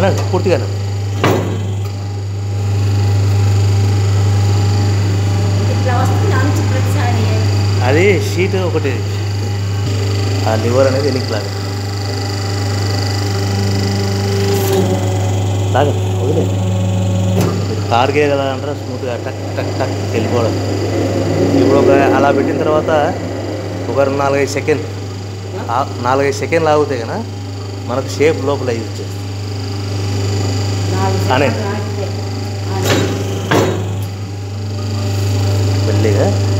అనండి పూర్తిగా. అది షీట్ ఒకటి, ఆ లివర్ అనేది ఎనికి లాగా వదిలే. కార్ గేర్ ఎలా అంటారా స్మూత్గా టక్ టక్ టక్ వెళ్ళిపోవడం. ఇప్పుడు అలా పెట్టిన తర్వాత ఒక 4-5 సెకండ్లు ఆగితే కదా మనకు షేప్ లోపల యూజ్ చేస్తాం. మెల్లిగా